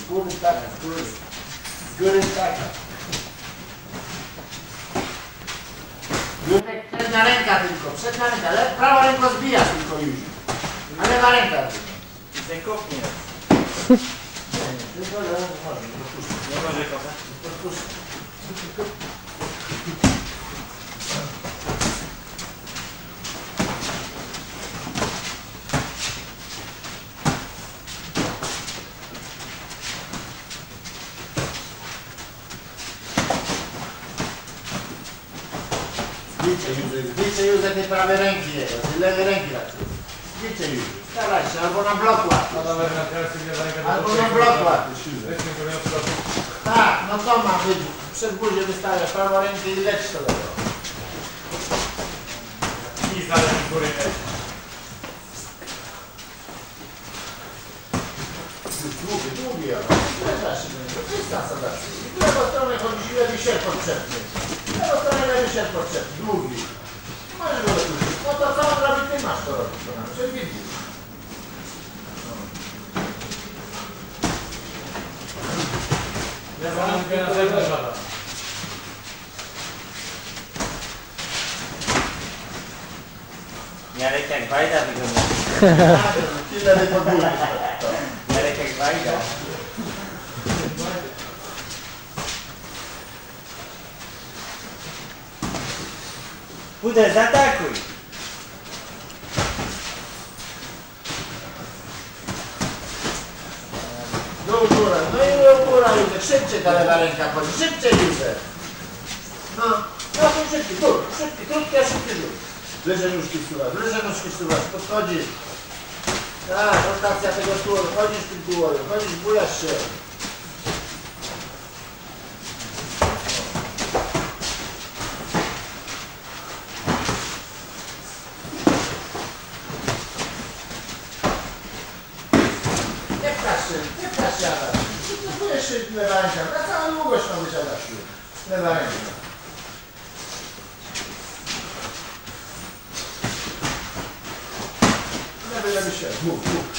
góry taka, z góry taka. Przednia ręka tylko, przednia ręka, ale prawa ręka zbijasz tylko już. A lewa ręka tylko. I ten kopnie. Nie, tylko lewa może, propuszczę. Nie może kopać. Propuszczę. Zbicie Józef tej prawej ręki jego, tej lewej ręki raczej. Zbicie Józef, staraj się, albo na blok łap. Albo na blok łap. Tak, no to ma być, przed buzię wystawiasz prawą rękę i leć to lewo. I znaleźć góry. Długi, ale się będzie, dystans zadawczy. W lewą stronę chodzisz i lewy sierp podszepnie. W lewą stronę lewy sierp podszepnie, długi. Możesz go dopuścić. No to co on robi, ty masz to robić, to nam się widzisz. Ja mam na zewnątrz. Jarek jak Wajda wygląda. Tyle wypodługi. Jarek jak Wajda. Puder, zaatakuj! Dół, góra, no i góra, Józef, szybciej ta lewa ręka chodzi, szybciej Józef. No, no to szybciej, gór, szybciej, krótki, a szybciej dół. Bliżej nóżki wsuwasz, podchodzisz. Tak, rotacja tego tułu, chodzisz tym tułowiem, chodzisz, bujasz się. Nie pchasz się, Adaś. Wycofujesz się lewa ręka, na całą długość ma być, Adasiu. Lewa ręka. Lewy się, mów.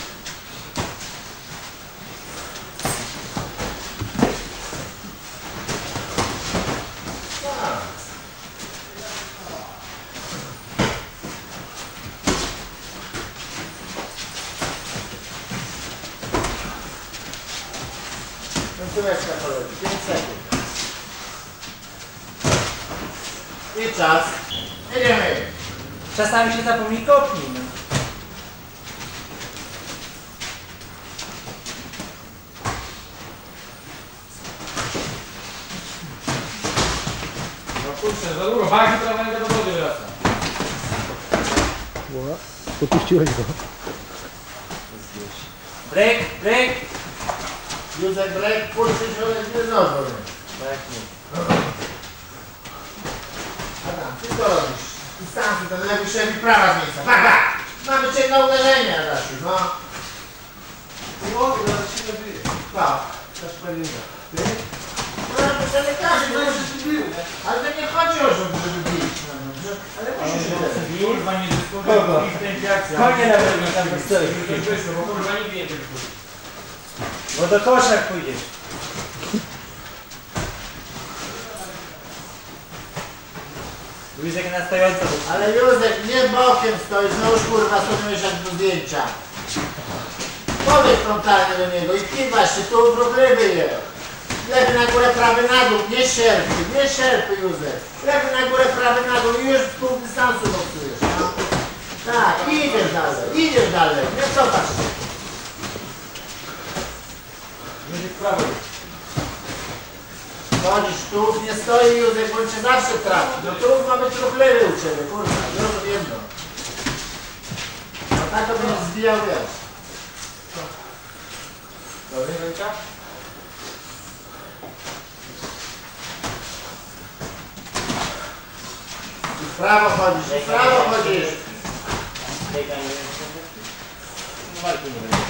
Tak. Końcóweczka kolegi, 5 sekund. I czas. Jedziemy. Czasami się zapomni kopnij. No kurczę, za długo. Barki prawa ręka do wody wraca. Popuściłeś go. Break, break. Józef Brek, kurczę się nie znowu. Tak nie. Adam, ty to robisz. Dystansu, ten lewy szef i prawa z miejsca. Bak! Mamy cię na uderzenie, Adasiu, no. Tak, też pewnie. Ty? No, to nie każdy, no ale to nie chodzi o to, żeby bić. Ale musisz się Kurwa nie dyskutuj w tej akcji. Konie na pewno tam stoi. Bo kurwa nigdy nie tylko. Bo do kosza pójdziesz. Józek na stojąco. Ale Józef, nie bokiem stoisz, no już kurwa stoisz jak do zdjęcia. Powiedz frontalnie do niego i kiwasz się, tu wróbrywy je. Lewy na górę, prawy na dół, nie sierpy Józef. Lewy na górę, prawy na dół i już z pół dystansu boksujesz. No? Tak, idziesz dalej, nie cofasz się. Józek prawo. Chodzisz, tu nie stoi Józef, bo on cię zawsze trafi. No tu ma być ruchliwy u ciebie, kurwa, zrozum jedno. No tak to będziesz zbijał, wiesz. Dobry, ręka? I w prawo chodzisz, w prawo chodzisz. Walki nie będzie.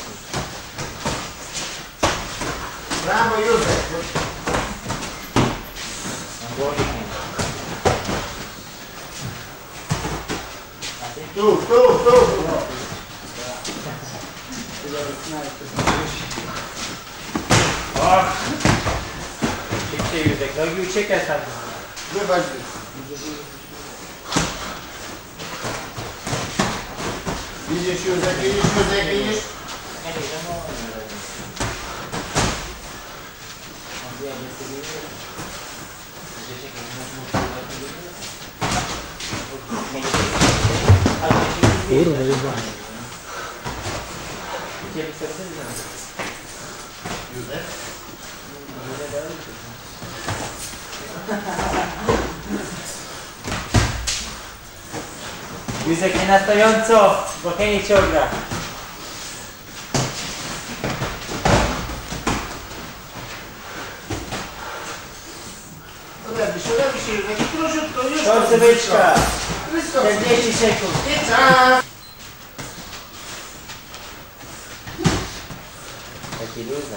Brawo Józef. Tu. O! Szybciej Józek, nogi uciekasz tam. Wybacz. Widzisz Józek, widzisz? Kurwa, jeba. Józek? Józek nie na stojąco, bo nie ciąga. Robi się Józek, i króciutko, już Końcóweczka. 40 Blisko. sekund. I czas. Taki luźny.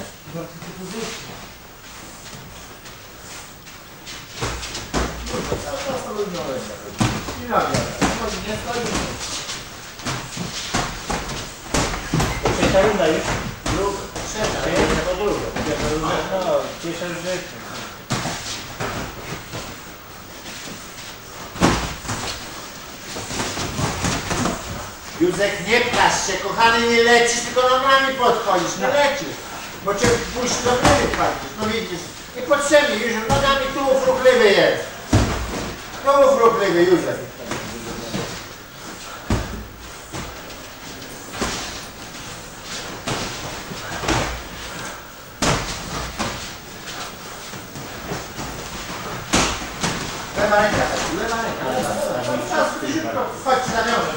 Cały czas to lubiłem. I nagle. Nie stoi. Trzecia runda już. Druga, trzecia, jedna po druga. No, cieszę rzeczy. Józek, nie pchasz się, kochany, nie lecisz, tylko nogami podchodzisz, nie lecisz. Bo cię puści do gry wpadniesz, no widzisz. Niepotrzebnie, już nogami tułów ruchliwy jest. Tułów ruchliwy, Józek. Lewa ręka, lewa ręka, Czas, szybko, chodź, zawiążę.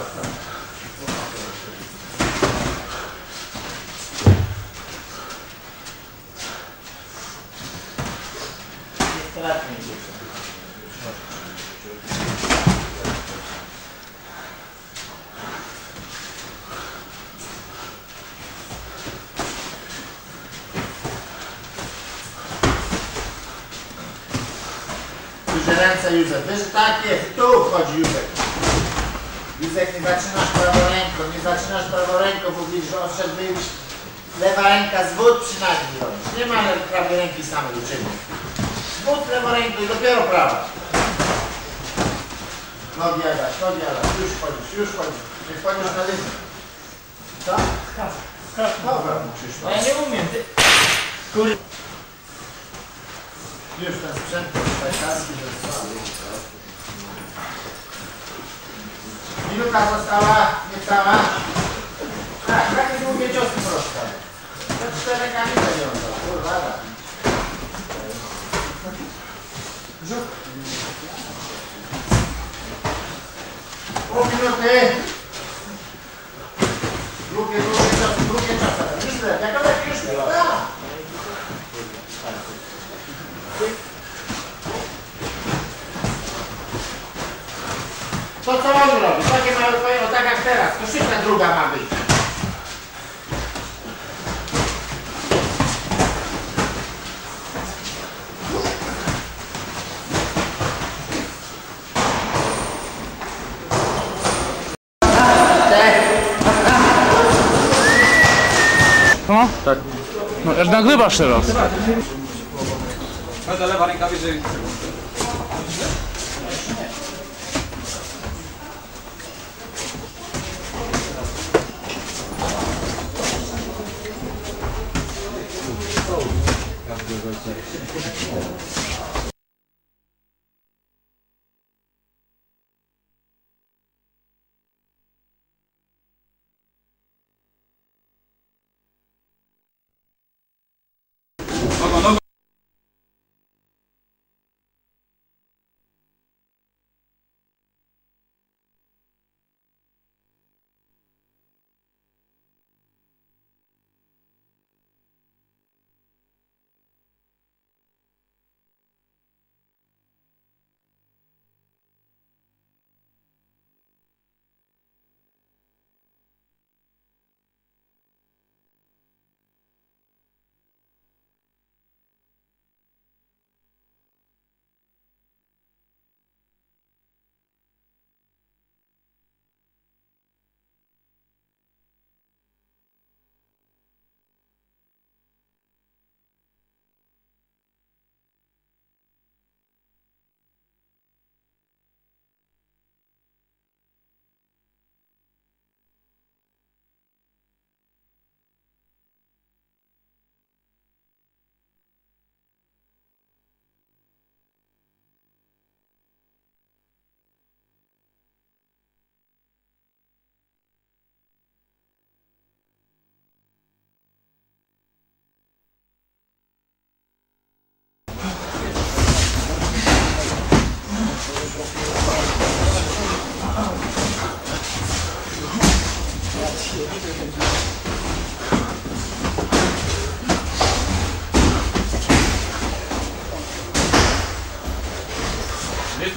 Duże ręce, Józef. Wiesz, tak jest. Tu wchodzi Józek. Józek, nie zaczynasz prawą ręką, nie zaczynasz prawą ręką, bo widzisz, że odszedł już. Lewa ręka, zwód przynajmniej robisz. Nie ma prawej ręki samej uczymy. Zwód lewą ręką i dopiero prawa. Nogi jadać, już wchodzisz. Nie wchodzisz na linię. Co? Dobra, musisz. Ja nie umiem, ty. Kurde. Już ten sprzęt szwajcarski został. Minuta została, niecała. Tak, takie długie ciosy proste. To 4 rękami będzie on to. Kurwa, da. Pół minuty. Drugie ciosy. Już lepiej, jak lepiej, już lepiej. To co on robi? Takie małe twoje, o tak jak teraz. To szybka druga ma być. No? Tak. No, jak nagrywasz teraz. Ale lewa ręka wyżej.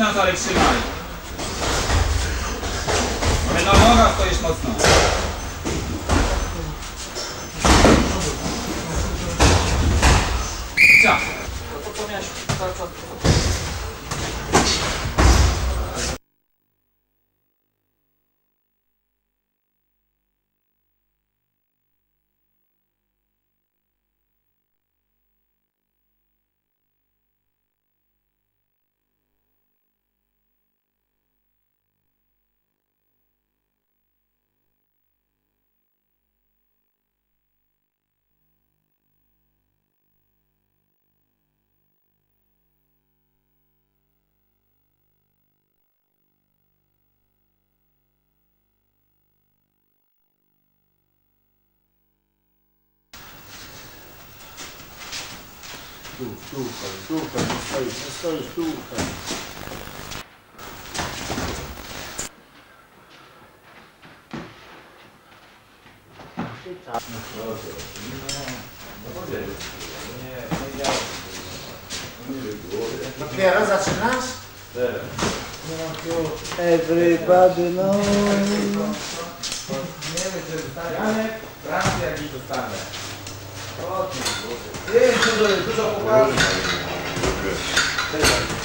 nos, ale trzymaj. Na nogach stoisz mocno. Cia. To co miałeś cały czas? Tu, nie stoisz, tu. Dopiero zaczynasz? Everybody knows. Nie wiem, czy dostanę. Janek, Francję jakiś dostanę. O ty Boże. Dużo popatrz.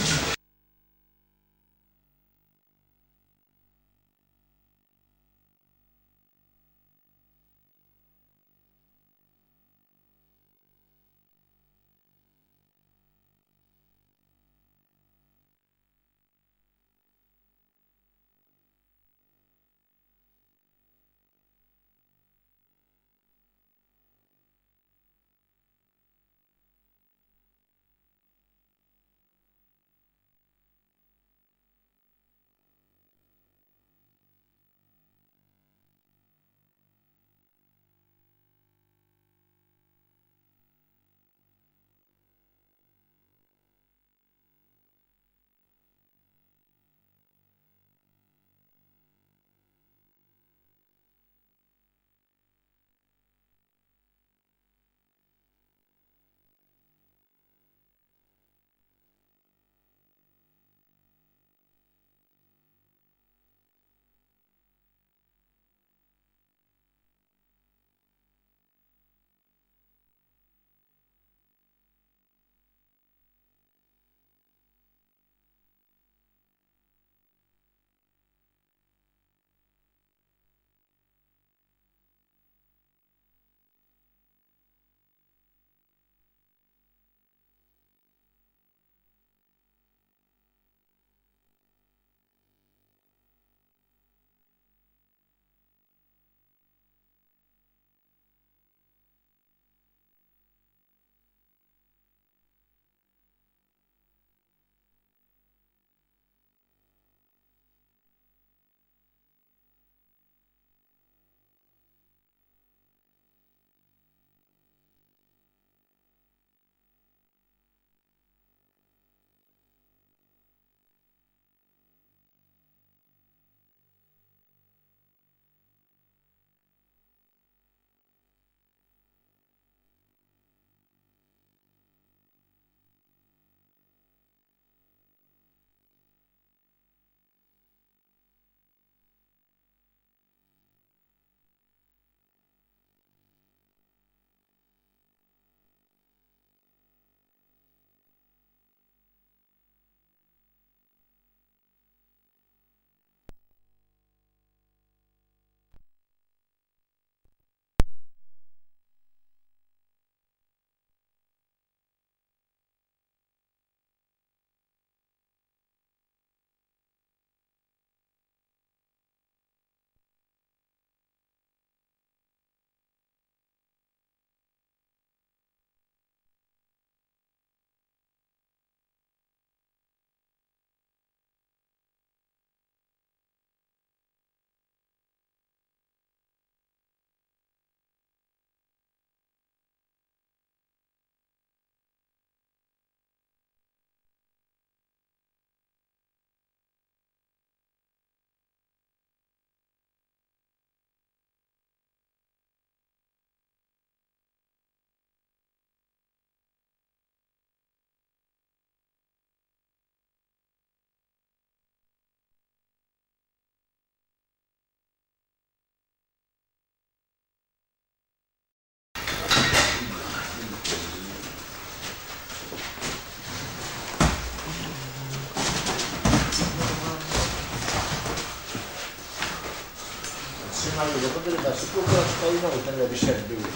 Józef, podrywa się, półkroczka i znowu ten lewy sierp był.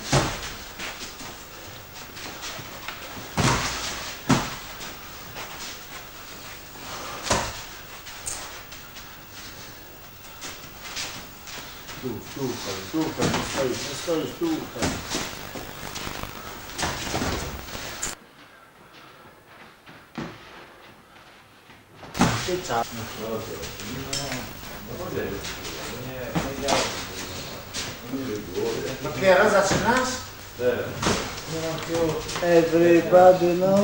Tu, nie stoisz, tu. Ty czas. Dopiero zaczynasz? Everybody know.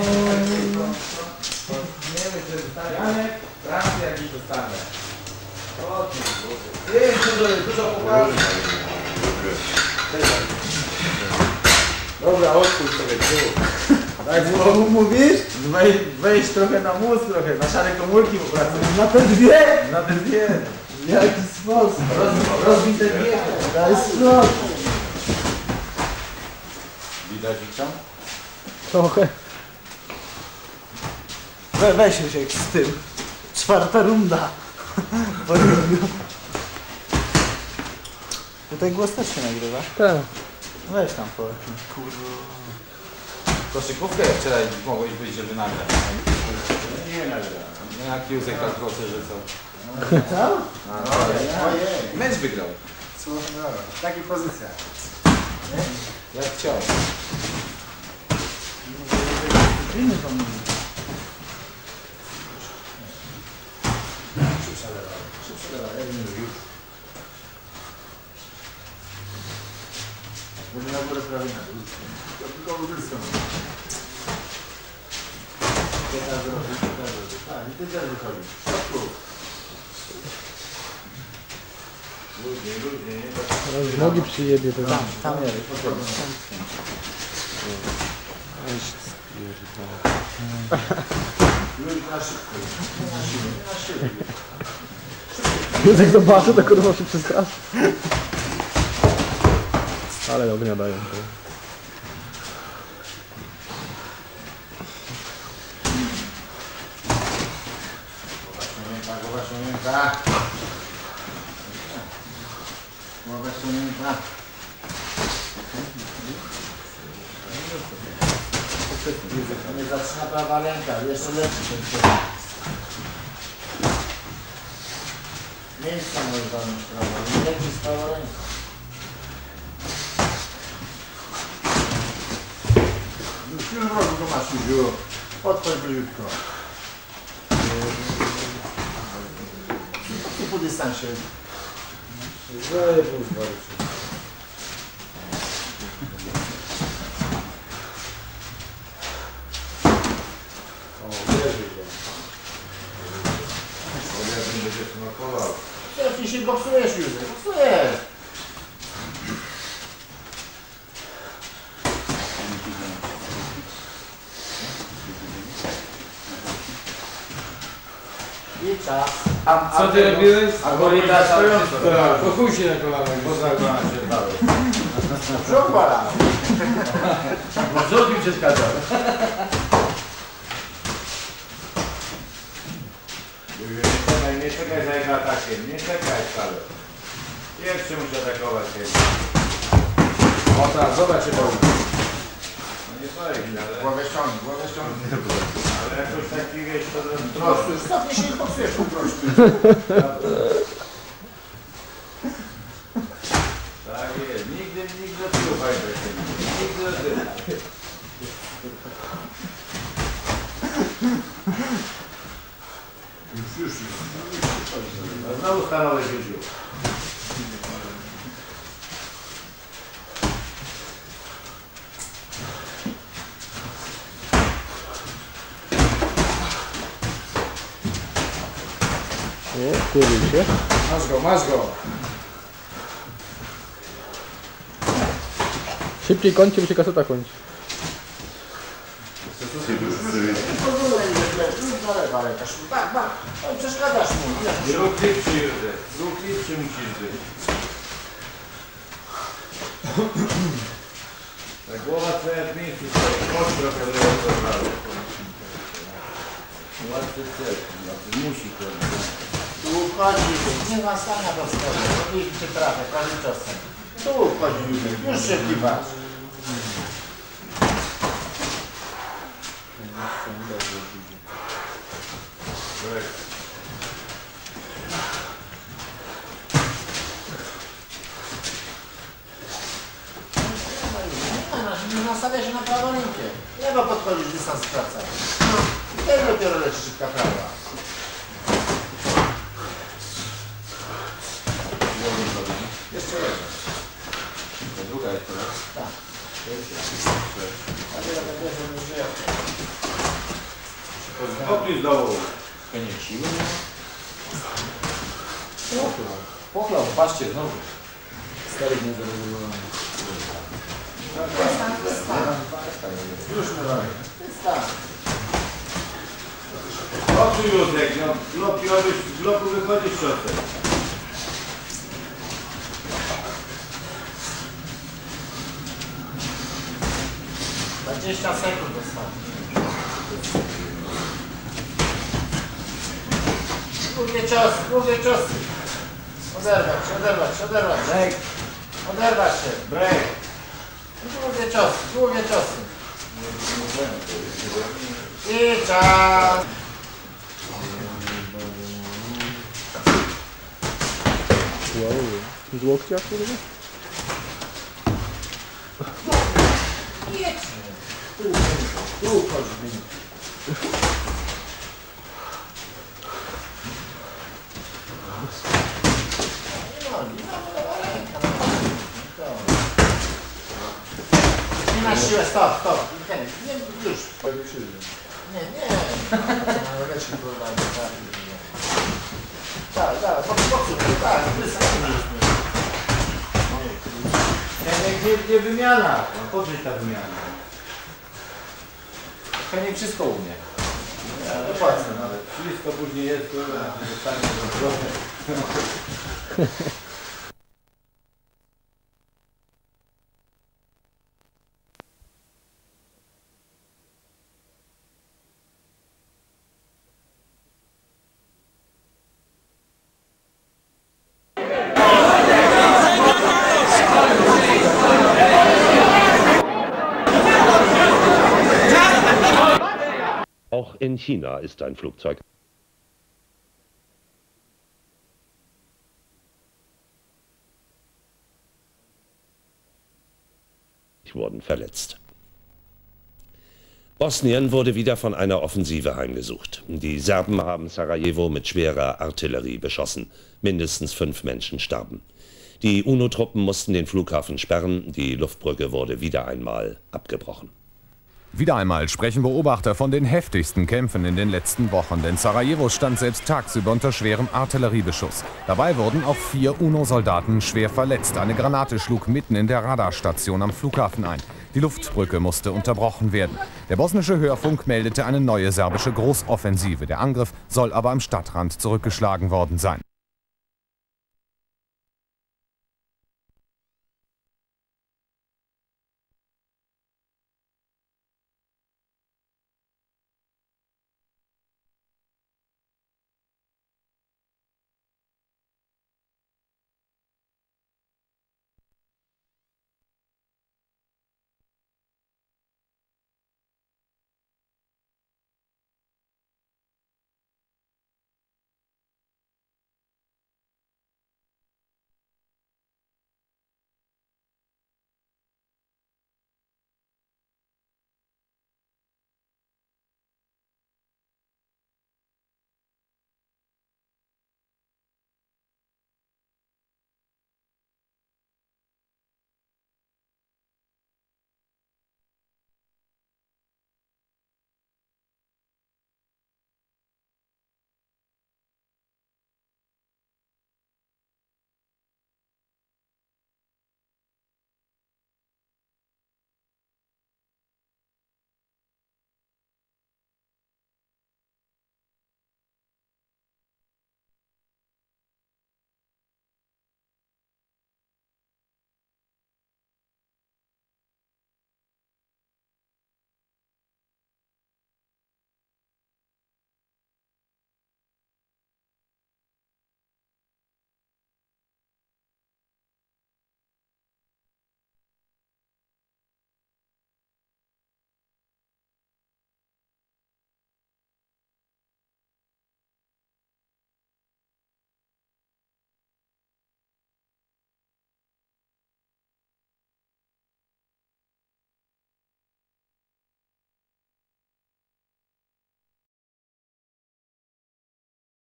Nie wiem, czy zostanie, ale Francja jakiś dostanę. O ty Boże. Jest, dużo pokażę. Dobra, odpuść sobie tu. Tak, Co mówisz? wejść trochę na mózg, trochę, na szare komórki popracuj. Na te dwie? Na ten dwie. W jaki sposób? Rozbij te dwie. Daj spokój. Widać ich tam? Trochę. Weź się z tym. 4. runda. Tutaj głos też się nagrywa. Tak. Weź tam po jakimś Koszykówkę wczoraj mogłeś być, żeby nagrać. Nie nagrałem. No jak Józek tak proszę, że co? Co? Ojej. Mecz wygrał. W takich pozycjach. Jak chciał. Będę na górę prawie na dół. Tylko wrócę. Tak, i ty też wychodzisz. Ludzie, nie? Teraz nogi przyjebie to Tam jest. Ludzi na szybko. Na siłę. Józek zobaczy, to kurwa się przestraszy. Ale ognia dają. Głowa ściągnięta. Głowa ściągnięta. Nie zaczyna prawa ręka, jeszcze lepszy ten kierunek. Miejsca może zająć prawa, nie leci z prawa ręka. Już w tym roku go masz, Józiu. Odchodź bliziutko. I po dystansie. Ty się boksujesz, Józef, boksujesz. I czas. Co ty robiłeś? A gorita stoją? Po chuj się na kolanach. Poza kolana się dałeś. Brzuch bala. Brzuch mi przeszkadzał. Nie czekaj za jego atakiem, nie czekaj wcale. Pierwszy musi atakować. O tak, zobacz się boi. No nie stoi, ale... Głowę ściągnij. Ale jakoś taki wiesz, to... Prosto, już stopnie się boksujesz po prostu. Tak jest, nigdy do tyłu pamiętaj. Nigdy do tyłu. Już. A znowu stanąłeś Józiu. Nie, kuruj się. Masz go. Szybciej kończy, bo się kaseta kończy. Na lewa ręka. Bak. Oj, przeszkadzasz mu. Druk lipszy Józef. Druk lipszy musisz być. Ta głowa twoja w miejscu stoi. Chodź trochę w lewo do prawo. Łatwy cel. Musi to. Tu uchodzi, nie ma stania do wschodu. Robiliście trafę, prawie czasem. Tu uchodzi, już się kiwasz. Nie nastawia się na prawą rękę. Lewo podchodzisz, dystans skraca. No, i też dopiero leci szybka prawa. Jeszcze jeden. Ta druga jest teraz. Tak. A teraz tak że nie żyje. Kopnij z dołu. Pochlał, patrzcie znowu. Stary niezarezerwowany. Już mówię. Tak. Kopnij Józek, no z bloku wychodzisz środek. Za 20 sekund dostałem. Głównie ciosy. Oderwać się. Break. Oderwać się. Break. Głównie ciosy. I czas. Wow. Z łokcia, kurwa? Tu chodź. Nie na siłę, stop. Nie, już. Nie. Tak, pokój, tak, Gdzie wymiana? No po co ta wymiana? Pewnie wszystko umie. Dokładnie. Nawet wszystko później jest, to zostanie zrobione. Auch in China ist ein Flugzeug wurden verletzt. Bosnien wurde wieder von einer Offensive heimgesucht. Die Serben haben Sarajevo mit schwerer Artillerie beschossen. Mindestens 5 Menschen starben. Die UNO-Truppen mussten den Flughafen sperren. Die Luftbrücke wurde wieder einmal abgebrochen. Wieder einmal sprechen Beobachter von den heftigsten Kämpfen in den letzten Wochen, denn Sarajevo stand selbst tagsüber unter schwerem Artilleriebeschuss. Dabei wurden auch 4 UNO-Soldaten schwer verletzt. Eine Granate schlug mitten in der Radarstation am Flughafen ein. Die Luftbrücke musste unterbrochen werden. Der bosnische Hörfunk meldete eine neue serbische Großoffensive. Der Angriff soll aber am Stadtrand zurückgeschlagen worden sein.